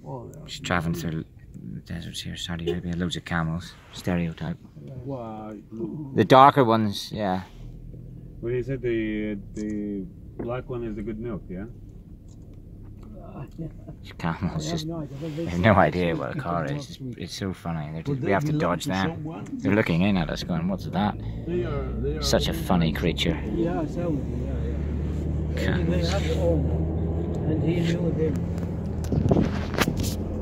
She's travelling through the deserts here, Saudi Arabia, loads of camels, stereotype. The darker ones, yeah. Well, he said the black one is the good milk, yeah? Camels just they have no idea what a car is. It's so funny. We have to dodge them. They're looking in at us going, what's that? Such a funny creature. Camels. And he knew them.